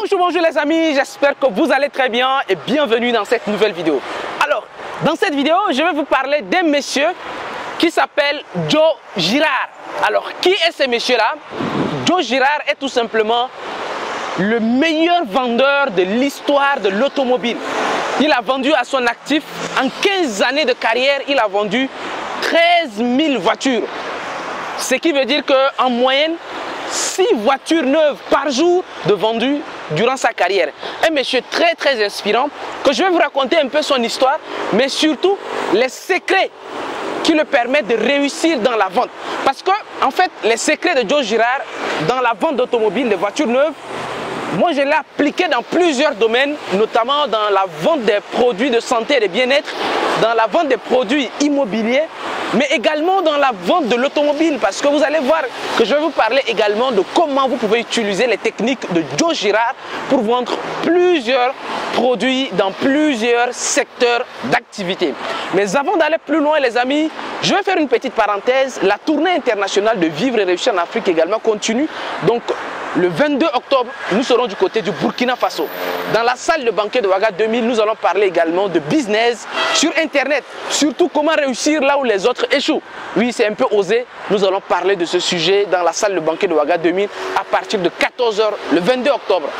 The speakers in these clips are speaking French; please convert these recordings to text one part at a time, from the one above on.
Bonjour les amis, j'espère que vous allez très bien et bienvenue dans cette nouvelle vidéo. Alors, dans cette vidéo, je vais vous parler d'un monsieur qui s'appelle Joe Girard. Alors, qui est ce monsieur-là? Joe Girard est tout simplement le meilleur vendeur de l'histoire de l'automobile. Il a vendu à son actif, en 15 années de carrière, il a vendu 13 000 voitures. Ce qui veut dire qu'en moyenne, 6 voitures neuves par jour de vendues durant sa carrière. Un monsieur très inspirant que je vais vous raconter un peu son histoire, mais surtout les secrets qui le permettent de réussir dans la vente. Parce que en fait, les secrets de Joe Girard dans la vente d'automobiles, de voitures neuves, moi je l'ai appliqué dans plusieurs domaines, notamment dans la vente des produits de santé et de bien-être, dans la vente des produits immobiliers, mais également dans la vente de l'automobile, parce que vous allez voir que je vais vous parler également de comment vous pouvez utiliser les techniques de Joe Girard pour vendre plusieurs produits dans plusieurs secteurs d'activité. Mais avant d'aller plus loin les amis, je vais faire une petite parenthèse. La tournée internationale de Vivre et Réussir en Afrique également continue. Donc le 22 octobre, nous serons du côté du Burkina Faso. Dans la salle de banquet de Ouaga 2000, nous allons parler également de business sur Internet. Surtout comment réussir là où les autres échouent. Oui, c'est un peu osé. Nous allons parler de ce sujet dans la salle de banquet de Ouaga 2000 à partir de 14 h le 22 octobre.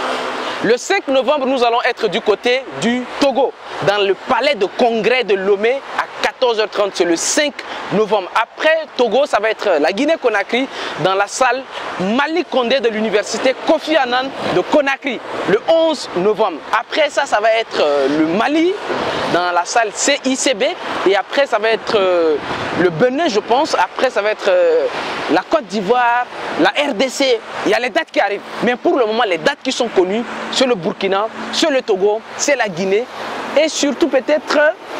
Le 5 novembre, nous allons être du côté du Togo, dans le palais de congrès de Lomé à 14 h 30. C'est le 5 novembre. Après Togo, ça va être la Guinée-Conakry dans la salle Malik Condé de l'université Kofi Annan de Conakry le 11 novembre. Après ça, ça va être le Mali dans la salle CICB. Et après, ça va être le Bénin, je pense. Après, ça va être la Côte d'Ivoire, la RDC. Il y a les dates qui arrivent. Mais pour le moment, les dates qui sont connues, c'est le Burkina, c'est le Togo, c'est la Guinée et surtout peut-être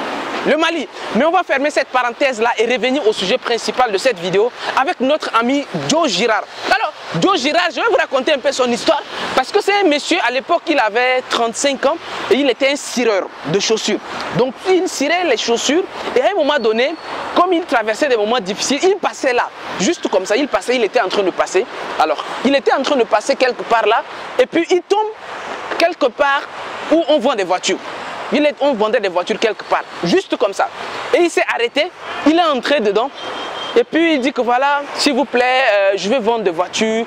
le Mali. Mais on va fermer cette parenthèse là et revenir au sujet principal de cette vidéo avec notre ami Joe Girard. Alors, Joe Girard, je vais vous raconter un peu son histoire parce que c'est un monsieur, à l'époque il avait 35 ans et il était un cireur de chaussures. Donc il cirait les chaussures et à un moment donné, comme il traversait des moments difficiles, il passait là, juste comme ça, il passait, il était en train de passer. Alors, il était en train de passer quelque part là et puis il tombe quelque part où on vend des voitures. On vendait des voitures quelque part, juste comme ça. Et il s'est arrêté, il est entré dedans. Et puis il dit que voilà, s'il vous plaît, je vais vendre des voitures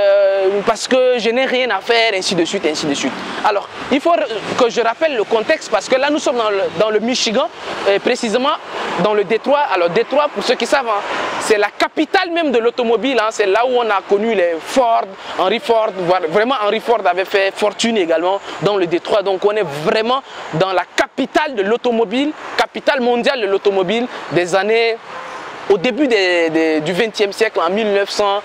parce que je n'ai rien à faire, ainsi de suite, ainsi de suite. Alors, il faut que je rappelle le contexte parce que là, nous sommes dans le Michigan, précisément dans le Détroit. Alors, Détroit, pour ceux qui savent, hein, c'est la capitale même de l'automobile. Hein, c'est là où on a connu les Ford, Henry Ford. Vraiment, Henry Ford avait fait fortune également dans le Détroit. Donc, on est vraiment dans la capitale de l'automobile, capitale mondiale de l'automobile des années... Au début du XXe siècle, en 1900,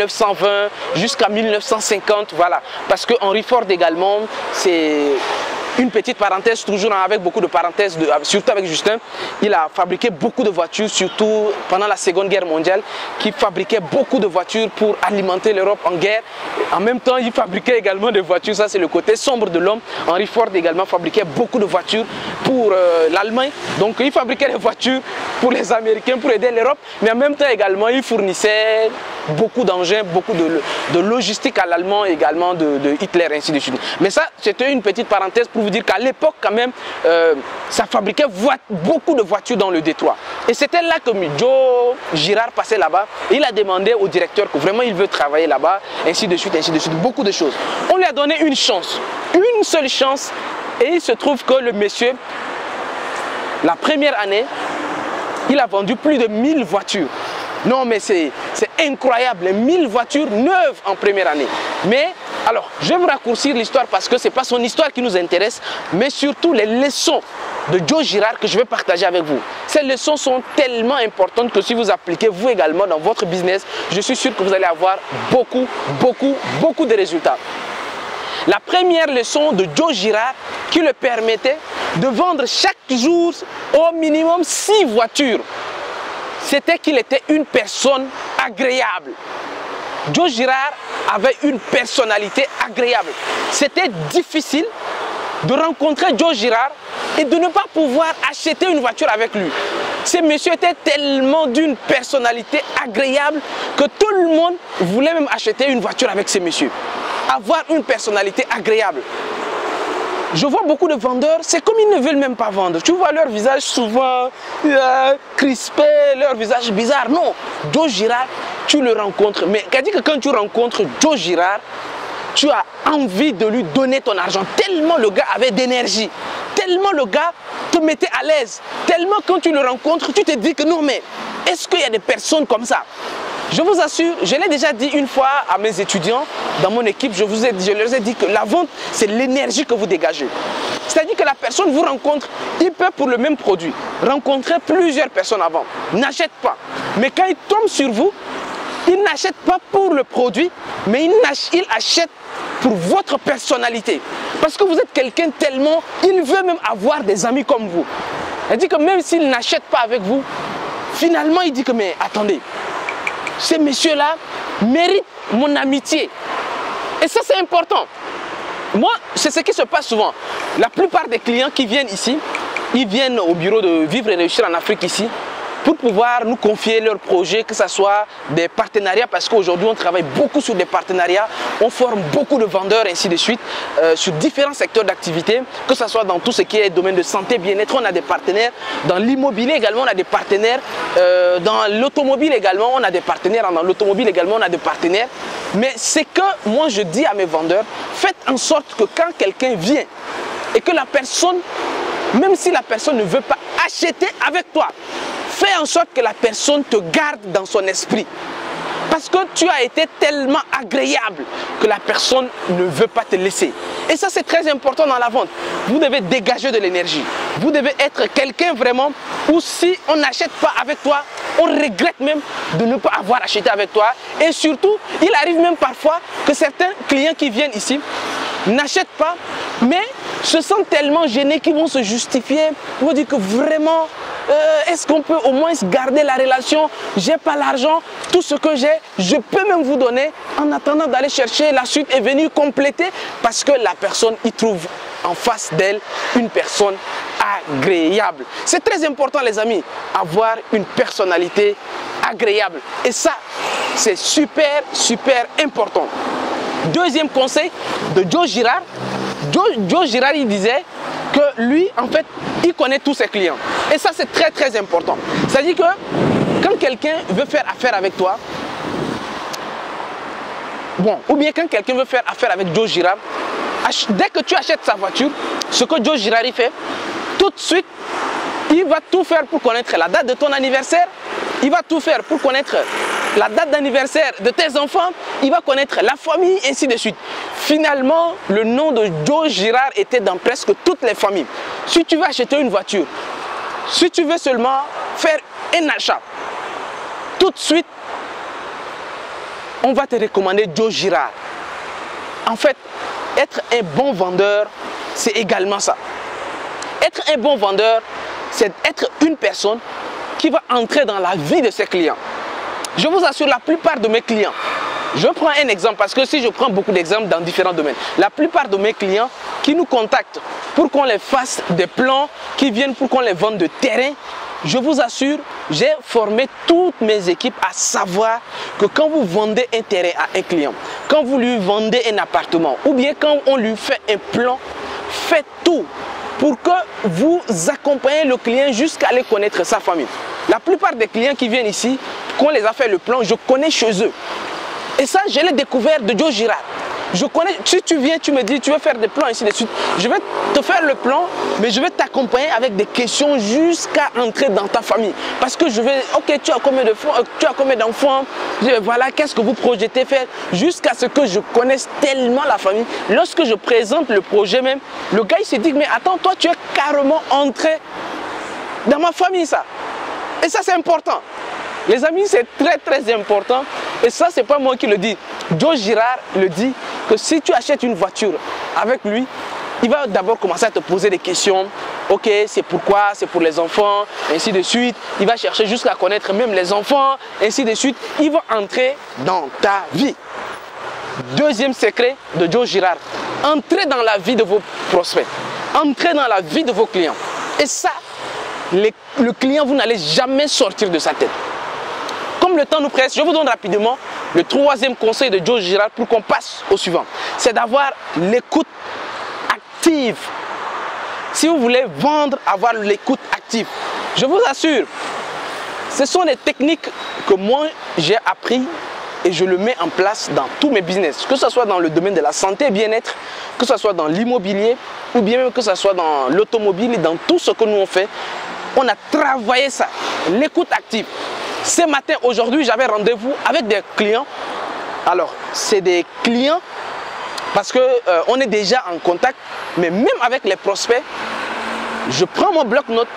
1920 jusqu'à 1950, voilà. Parce que Henry Ford également, c'est une petite parenthèse, toujours avec beaucoup de parenthèses, surtout avec Justin. Il a fabriqué beaucoup de voitures, surtout pendant la Seconde Guerre mondiale, qui fabriquait beaucoup de voitures pour alimenter l'Europe en guerre. En même temps, il fabriquait également des voitures, ça c'est le côté sombre de l'homme. Henry Ford également fabriquait beaucoup de voitures pour l'Allemagne. Donc il fabriquait des voitures pour les Américains, pour aider l'Europe. Mais en même temps également, il fournissait beaucoup d'engins, beaucoup de logistique à l'Allemand également, de Hitler, ainsi de suite. Mais ça, c'était une petite parenthèse pour vous dire qu'à l'époque, quand même, ça fabriquait beaucoup de voitures dans le Détroit. Et c'était là que Joe Girard passait là-bas. Et il a demandé au directeur que vraiment il veut travailler là-bas, ainsi de suite, beaucoup de choses. On lui a donné une chance, une seule chance. Et il se trouve que le monsieur, la première année, il a vendu plus de 1000 voitures. Non mais c'est incroyable, 1000 voitures neuves en première année. Mais alors, je vais vous raccourcir l'histoire parce que ce n'est pas son histoire qui nous intéresse, mais surtout les leçons de Joe Girard que je vais partager avec vous. Ces leçons sont tellement importantes que si vous appliquez vous également dans votre business, je suis sûr que vous allez avoir beaucoup de résultats. La première leçon de Joe Girard qui le permettait de vendre chaque jour au minimum 6 voitures, c'était qu'il était une personne agréable. Joe Girard avait une personnalité agréable. C'était difficile de rencontrer Joe Girard et de ne pas pouvoir acheter une voiture avec lui. Ce monsieur était tellement d'une personnalité agréable que tout le monde voulait même acheter une voiture avec ce monsieur. avoir une personnalité agréable. Je vois beaucoup de vendeurs, c'est comme ils ne veulent même pas vendre. Tu vois leur visage souvent crispé, leur visage bizarre. Non, Joe Girard, tu le rencontres. Mais dit que quand tu rencontres Joe Girard, tu as envie de lui donner ton argent. Tellement le gars avait d'énergie, tellement le gars te mettait à l'aise. Tellement quand tu le rencontres, tu te dis que non mais, est-ce qu'il y a des personnes comme ça? Je vous assure, je l'ai déjà dit une fois à mes étudiants dans mon équipe, je leur ai dit que la vente, c'est l'énergie que vous dégagez. C'est-à-dire que la personne vous rencontre, il peut pour le même produit rencontrer plusieurs personnes avant, n'achète pas. Mais quand il tombe sur vous, il n'achète pas pour le produit, mais il achète pour votre personnalité. Parce que vous êtes quelqu'un tellement, il veut même avoir des amis comme vous. Il dit que même s'il n'achète pas avec vous, finalement il dit que mais attendez, ces messieurs-là méritent mon amitié. Et ça, c'est important. Moi, c'est ce qui se passe souvent. La plupart des clients qui viennent ici, ils viennent au bureau de Vivre et Réussir en Afrique ici, pour pouvoir nous confier leurs projets, que ce soit des partenariats, parce qu'aujourd'hui on travaille beaucoup sur des partenariats, on forme beaucoup de vendeurs, ainsi de suite, sur différents secteurs d'activité, que ce soit dans tout ce qui est domaine de santé, bien-être, on a des partenaires, dans l'immobilier également on a des partenaires, dans l'automobile également on a des partenaires, dans l'automobile également on a des partenaires, mais c'est que moi je dis à mes vendeurs, faites en sorte que quand quelqu'un vient et que la personne, même si la personne ne veut pas acheter avec toi, fais en sorte que la personne te garde dans son esprit. Parce que tu as été tellement agréable que la personne ne veut pas te laisser. Et ça, c'est très important dans la vente. Vous devez dégager de l'énergie. Vous devez être quelqu'un vraiment où si on n'achète pas avec toi, on regrette même de ne pas avoir acheté avec toi. Et surtout, il arrive même parfois que certains clients qui viennent ici n'achètent pas, mais se sentent tellement gênés qu'ils vont se justifier. Ils vont dire que vraiment, est-ce qu'on peut au moins garder la relation? J'ai pas l'argent, tout ce que j'ai, je peux même vous donner en attendant d'aller chercher la suite et venir compléter parce que la personne y trouve en face d'elle une personne agréable. C'est très important les amis, avoir une personnalité agréable et ça c'est super important. Deuxième conseil de Joe Girard. Joe Girard il disait que lui en fait il connaît tous ses clients et ça c'est très important. C'est-à-dire que quand quelqu'un veut faire affaire avec toi, ou bien quand quelqu'un veut faire affaire avec Joe Girard, dès que tu achètes sa voiture, ce que Joe Girard il fait, tout de suite il va tout faire pour connaître la date de ton anniversaire, il va tout faire pour connaître la date d'anniversaire de tes enfants, il va connaître la famille, ainsi de suite. Finalement, le nom de Joe Girard était dans presque toutes les familles. Si tu veux acheter une voiture, si tu veux seulement faire un achat, tout de suite, on va te recommander Joe Girard. En fait, être un bon vendeur, c'est également ça. Être un bon vendeur, c'est être une personne qui va entrer dans la vie de ses clients. Je vous assure, la plupart de mes clients, je prends un exemple parce que si je prends beaucoup d'exemples dans différents domaines, la plupart de mes clients qui nous contactent pour qu'on les fasse des plans, qui viennent pour qu'on les vende de terrain, je vous assure, j'ai formé toutes mes équipes à savoir que quand vous vendez un terrain à un client, quand vous lui vendez un appartement ou bien quand on lui fait un plan, faites tout pour que vous accompagnez le client jusqu'à aller connaître sa famille. La plupart des clients qui viennent ici, qu'on les a fait le plan, je connais chez eux. Et ça, je l'ai découvert de Joe Girard. Je connais, si tu viens, tu me dis, tu veux faire des plans, ainsi de suite, je vais te faire le plan, mais je vais t'accompagner avec des questions jusqu'à entrer dans ta famille. Parce que je vais, ok, tu as combien d'enfants, voilà, qu'est-ce que vous projetez faire, jusqu'à ce que je connaisse tellement la famille. Lorsque je présente le projet même, le gars il se dit, mais attends, toi tu es carrément entré dans ma famille, ça. Et ça c'est important. Les amis, c'est très important. Et ça, c'est pas moi qui le dis. Joe Girard le dit que si tu achètes une voiture avec lui, il va d'abord commencer à te poser des questions. Ok, c'est pourquoi, c'est pour les enfants, ainsi de suite. Il va chercher jusqu'à connaître même les enfants, ainsi de suite. Il va entrer dans ta vie. Deuxième secret de Joe Girard. Entrez dans la vie de vos prospects. Entrez dans la vie de vos clients. Et ça, le client, vous n'allez jamais sortir de sa tête. Comme le temps nous presse, je vous donne rapidement le troisième conseil de Joe Girard pour qu'on passe au suivant, c'est d'avoir l'écoute active. Si vous voulez vendre, avoir l'écoute active, je vous assure, ce sont des techniques que moi j'ai appris et je le mets en place dans tous mes business, que ce soit dans le domaine de la santé et bien-être, que ce soit dans l'immobilier ou bien même que ce soit dans l'automobile et dans tout ce que nous on fait. On a travaillé ça, l'écoute active. Ce matin, aujourd'hui, j'avais rendez-vous avec des clients. Alors, c'est des clients parce qu'on est déjà en contact, mais même avec les prospects, je prends mon bloc-notes,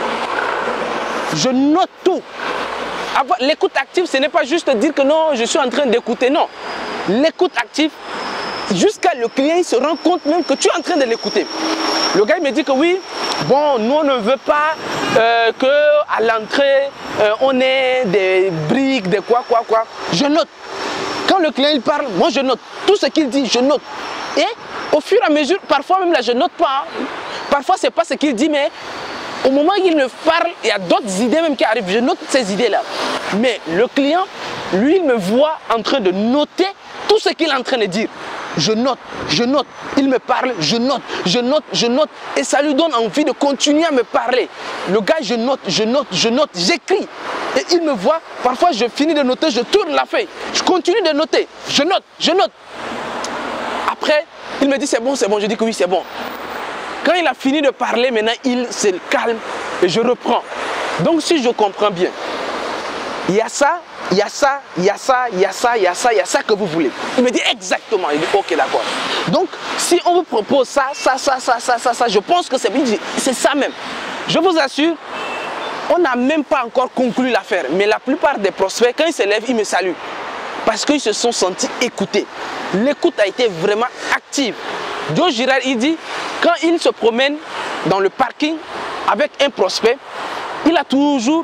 je note tout. L'écoute active, ce n'est pas juste dire que non, je suis en train d'écouter, non. L'écoute active, jusqu'à le client il se rend compte même que tu es en train de l'écouter. Le gars il me dit que oui, bon, nous on ne veut pas qu'à l'entrée, on ait des briques, des quoi. Je note. Quand le client il parle, moi je note. Tout ce qu'il dit, je note. Et au fur et à mesure, parfois même là, je note pas. Parfois, c'est pas ce qu'il dit, mais au moment où il me parle, il y a d'autres idées même qui arrivent. Je note ces idées-là. Mais le client, lui, il me voit en train de noter tout ce qu'il est en train de dire. Je note. Il me parle, je note. Et ça lui donne envie de continuer à me parler. Le gars, je note, j'écris. Et il me voit, parfois je finis de noter, je tourne la feuille. Je continue de noter, je note. Après, il me dit c'est bon. Je dis que oui, c'est bon. Quand il a fini de parler, maintenant, il se calme et je reprends. Donc, si je comprends bien, il y a ça que vous voulez. Il me dit exactement. Il dit ok, d'accord. Donc, si on vous propose ça, je pense que c'est ça même. Je vous assure, on n'a même pas encore conclu l'affaire. Mais la plupart des prospects, quand ils se lèvent, ils me saluent. Parce qu'ils se sont sentis écoutés. L'écoute a été vraiment active. Joe Girard, il dit, quand il se promène dans le parking avec un prospect, il a toujours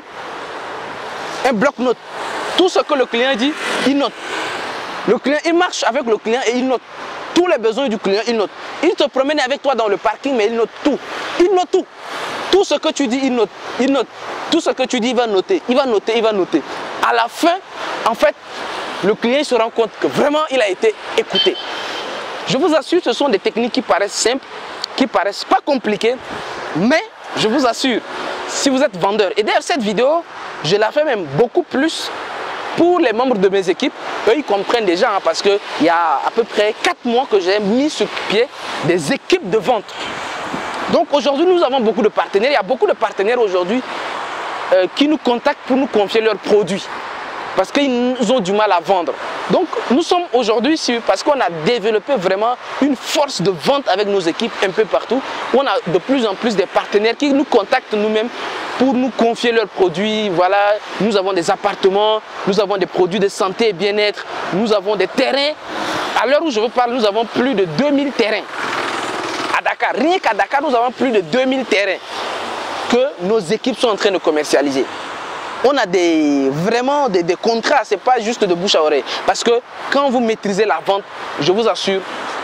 un bloc-notes. Tout ce que le client dit, il note. Le client, il marche avec le client et il note. Tous les besoins du client, il note. Il se promène avec toi dans le parking, mais il note tout. Il note tout. Tout ce que tu dis, il note. Il note. Tout ce que tu dis, il va noter. Il va noter. À la fin, en fait, le client se rend compte que vraiment, il a été écouté. Je vous assure, ce sont des techniques qui paraissent simples, qui paraissent pas compliquées, mais je vous assure, si vous êtes vendeur, et d'ailleurs cette vidéo, je la fais même beaucoup plus pour les membres de mes équipes. Eux, ils comprennent déjà, hein, parce qu'il y a à peu près 4 mois que j'ai mis sur pied des équipes de vente. Donc aujourd'hui, nous avons beaucoup de partenaires. Il y a beaucoup de partenaires aujourd'hui qui nous contactent pour nous confier leurs produits. Parce qu'ils ont du mal à vendre. Donc nous sommes aujourd'hui, parce qu'on a développé vraiment une force de vente avec nos équipes un peu partout. On a de plus en plus des partenaires qui nous contactent nous-mêmes pour nous confier leurs produits. Voilà, nous avons des appartements, nous avons des produits de santé et bien-être, nous avons des terrains. À l'heure où je vous parle, nous avons plus de 2000 terrains. À Dakar, rien qu'à Dakar, nous avons plus de 2000 terrains que nos équipes sont en train de commercialiser. On a vraiment des contrats, ce n'est pas juste de bouche à oreille. Parce que quand vous maîtrisez la vente, je vous assure,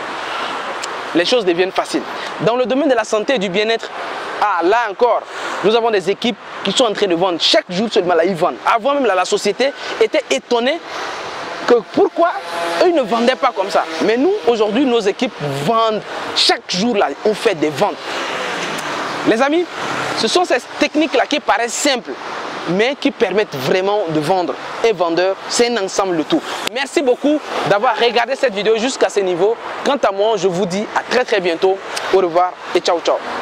les choses deviennent faciles. Dans le domaine de la santé et du bien-être, là encore, nous avons des équipes qui sont en train de vendre. Chaque jour, seulement là, ils vendent. Avant même, la société était étonnée que pourquoi eux ne vendaient pas comme ça. Mais nous, aujourd'hui, nos équipes vendent. Chaque jour, là, on fait des ventes. Les amis, ce sont ces techniques-là qui paraissent simples, mais qui permettent vraiment de vendre. Un vendeur, c'est un ensemble de tout. Merci beaucoup d'avoir regardé cette vidéo jusqu'à ce niveau. Quant à moi, je vous dis à très bientôt. Au revoir et ciao.